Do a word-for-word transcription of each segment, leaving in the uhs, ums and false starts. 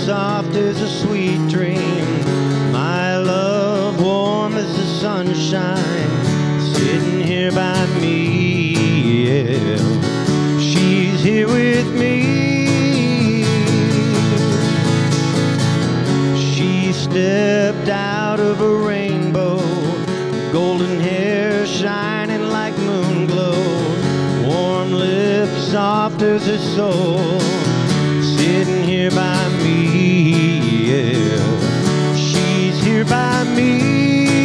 soft as a sweet dream. My love warm as the sunshine, sitting here by me, yeah. She's here with me. She stepped out of a rainbow, golden hair shining like moon glow, warm lips soft as her soul, sitting here by me, yeah. She's here by me.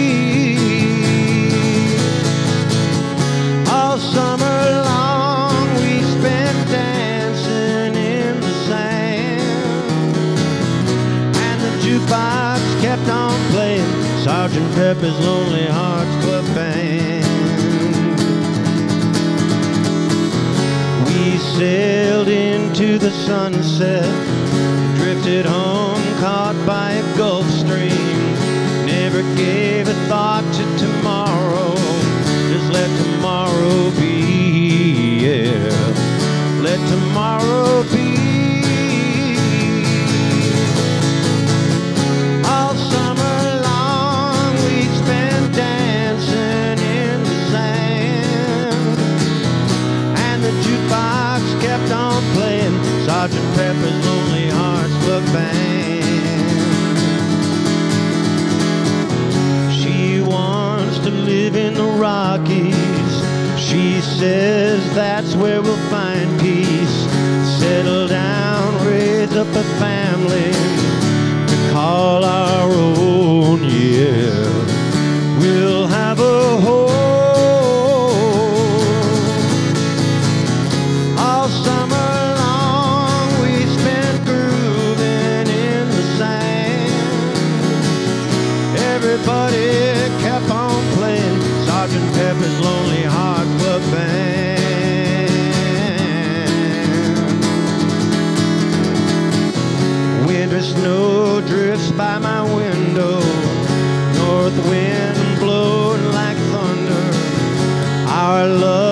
All summer long we spent dancing in the sand, and the jukebox kept on playing Sergeant Pepper's Lonely Hearts Club Band. We sailed into the sunset, drifted home caught by a Gulf Stream, never gave a thought to tomorrow, just let tomorrow be, yeah, let tomorrow be. All summer long we spent dancing in the sand, and the jukebox kept on playing Sergeant Pepper's Lonely Hearts Club Band. She wants to live in the Rockies. She says that's where we'll find peace. Settle down, raise up a family to call our own, yeah. We'll have a home. All summer long we spent grooving in the sand. Everybody kept on playing Sergeant Pepper's Lonely Hearts Club Band. Winter snow drifts by my window, north wind blowing like thunder. Our love